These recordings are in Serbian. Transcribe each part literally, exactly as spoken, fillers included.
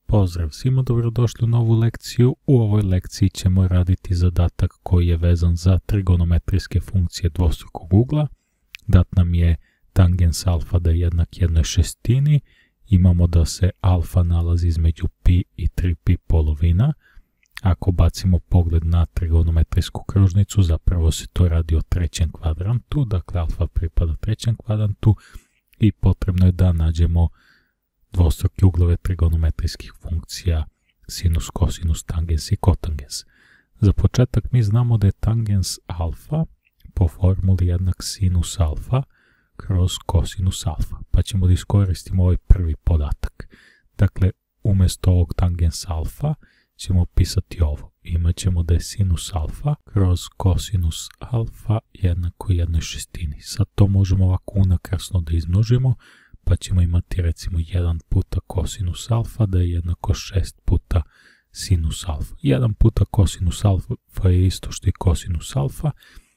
Pozdrav svima, dobrodošli u novu lekciju. U ovoj lekciji ćemo raditi zadatak koji je vezan za trigonometrijske funkcije dvostrukog ugla. Dat nam je tangens alfa da je jednak jednoj šestini. Imamo da se alfa nalazi između pi i tri pi polovina. Ako bacimo pogled na trigonometrijsku kružnicu, zapravo se to radi o trećem kvadrantu, dakle alfa pripada trećem kvadrantu i potrebno je da nađemo dvostruke uglove trigonometrijskih funkcija sinus, kosinus, tangens i kotangens. Za početak mi znamo da je tangens alfa po formuli jednak sinus alfa kroz kosinus alfa, pa ćemo da iskoristimo ovaj prvi podatak. Dakle, umjesto ovog tangens alfa ćemo pisati ovo. Imaćemo da je sinus alfa kroz kosinus alfa jednako jednoj šestini. Sad to možemo ovako unakrasno da izmnožimo, pa ćemo imati recimo jedan puta kosinus alfa da je jednako šest puta sinus alfa. jedan puta kosinus alfa je isto što i kosinus alfa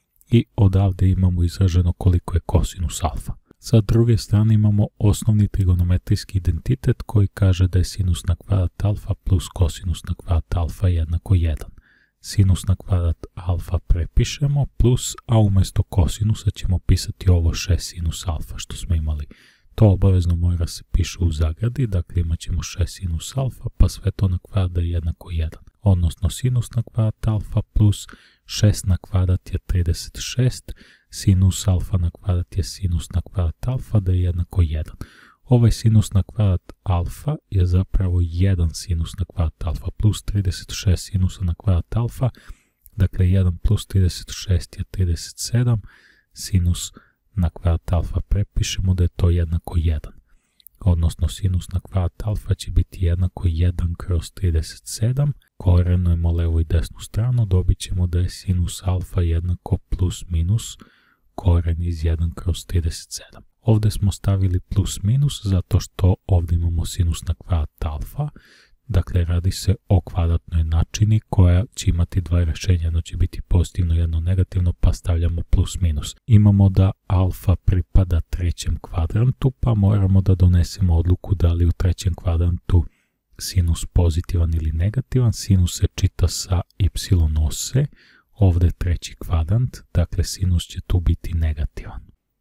i odavde imamo izraženo koliko je kosinus alfa. Sa druge strane imamo osnovni trigonometrijski identitet koji kaže da je sinus na kvadrat alfa plus kosinus na kvadrat alfa jednako jedan. Sinus na kvadrat alfa prepišemo plus, a umjesto kosinusa ćemo pisati ovo šest sinus alfa što smo imali. To obavezno mora se piše u zagradi, dakle imat ćemo šest sinus alfa pa sve to na kvadrat je jednako jedan. Odnosno sinus na kvadrat alfa plus šest na kvadrat je trideset šest, sinus alfa na kvadrat je sinus na kvadrat alfa da je jednako jedan. Ovaj sinus na kvadrat alfa je zapravo jedan sinus na kvadrat alfa plus trideset šest sinusa na kvadrat alfa, dakle jedan plus trideset šest je trideset sedam, sinus na kvadrat alfa prepišemo da je to jednako jedan. Odnosno sinus na kvadrat alfa će biti jednako jedan kroz trideset sedam, korenujemo levu i desnu stranu, dobit ćemo da je sinus alfa jednako plus minus koren iz jedan kroz trideset sedam. Ovdje smo stavili plus minus zato što ovdje imamo sinus na kvadrat alfa, dakle radi se o kvadratnoj jednačini koja će imati dva rješenja, jedno će biti pozitivno, jedno negativno, pa stavljamo plus minus. Imamo da alfa pripada trećem kvadrantu, pa moramo da donesemo odluku da li u trećem kvadrantu sinus pozitivan ili negativan. Sinus se čita sa y ose, ovdje je treći kvadrant, dakle sinus će tu biti negativan.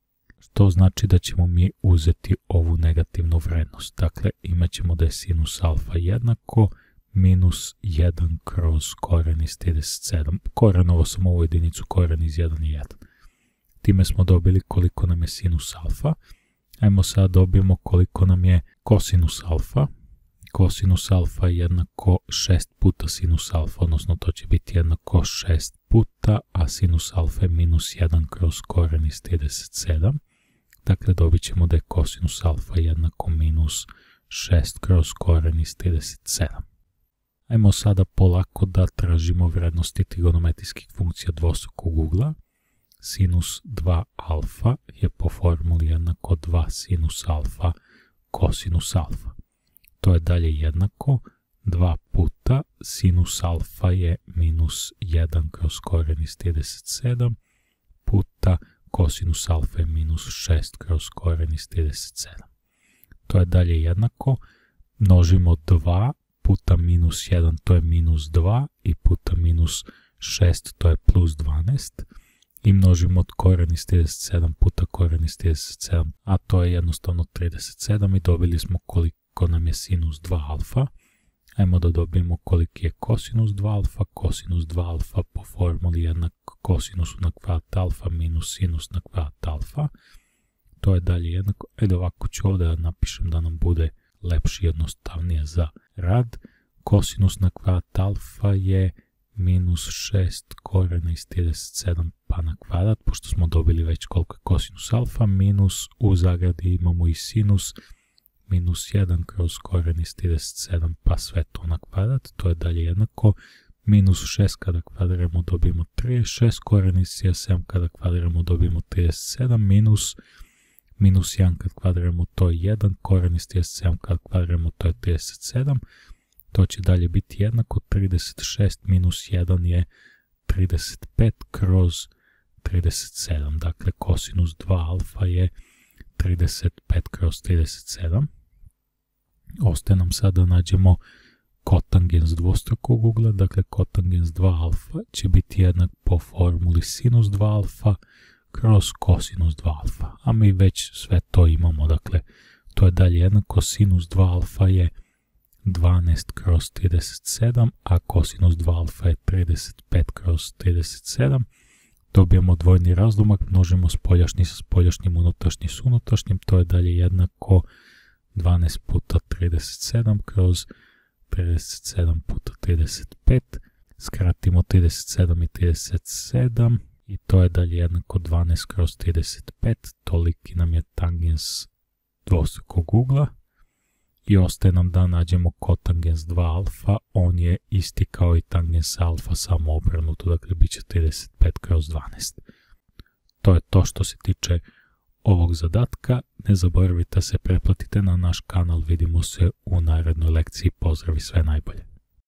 To znači da ćemo mi uzeti ovu negativnu vrednost. Dakle, imat ćemo da je sinus alfa jednako minus jedan kroz koren iz trideset sedam. Korenovo sam ovu jedinicu, koren iz jedan je jedan. Time smo dobili koliko nam je sinus alfa. Ajmo sad dobijemo koliko nam je kosinus alfa. Kosinus alfa je jednako šest puta sinus alfa, odnosno to će biti jednako šest puta, a sinus alfa je minus jedan kroz koren iz trideset sedam. Dakle, dobit ćemo da je kosinus alfa jednako minus šest kroz koren iz trideset sedam. Ajmo sada polako da tražimo vrednosti trigonometrijskih funkcija dvostrukog ugla. Sinus dva alfa je po formuli jednako dva sinus alfa kosinus alfa. To je dalje jednako dva puta sinus alfa je minus jedan kroz koren iz trideset sedam puta kosinus alfa je minus šest kroz koren iz trideset sedam. To je dalje jednako, množimo dva puta minus jedan, to je minus dva, i puta minus šest, to je plus dvanaest, i množimo od koren iz trideset sedam puta koren iz trideset sedam, a to je jednostavno trideset sedam i dobili smo koliko nam je sinus dva alfa. Ajmo da dobijemo koliki je kosinus dva alfa. Kosinus dva alfa po formuli jednak kosinusu na kvadrat alfa minus sinus na kvadrat alfa. To je dalje jednako. Ajde ovako ću ovdje da napišem da nam bude lepši i jednostavnije za rad. Kosinus na kvadrat alfa je minus šest korena iz trideset sedam pa na kvadrat, pošto smo dobili već koliko je kosinus alfa, minus u zagradi imamo i sinus minus jedan kroz koren iz trideset sedam pa sve to na kvadrat, to je dalje jednako minus šest kada kvadriramo dobijemo trideset šest, koren iz trideset sedam kada kvadriramo dobijemo trideset sedam, minus minus jedan kad kvadriramo to je jedan, koren iz trideset sedam kad kvadriramo to je trideset sedam, to će dalje biti jednako trideset šest minus jedan je trideset pet kroz trideset sedam, dakle kosinus dva alfa je trideset pet kroz trideset sedam. Ostaje nam sad da nađemo kotangens dvostrukog ugla, dakle kotangens dva alfa će biti jednak po formuli sinus dva alfa kroz kosinus dva alfa, a mi već sve to imamo, dakle to je dalje jednako, sinus dva alfa je dvanaest kroz trideset sedam, a kosinus dva alfa je trideset pet kroz trideset sedam. Dobijemo dvojni razlomak, množimo spoljašnji sa spoljašnjim, unutrašnji s unutrašnjim, to je dalje jednako dvanaest puta trideset sedam kroz trideset sedam puta trideset pet, skratimo trideset sedam i trideset sedam i to je dalje jednako dvanaest kroz trideset pet, toliki nam je tangens dvostrukog ugla. I ostaje nam da nađemo kotangens dva alfa, on je isti kao i tangens alfa, samo obrnuto, dakle bit će trideset pet kroz dvanaest. To je to što se tiče ovog zadatka. Ne zaboravite se pretplatite na naš kanal, vidimo se u narednoj lekciji, pozdrav i sve najbolje.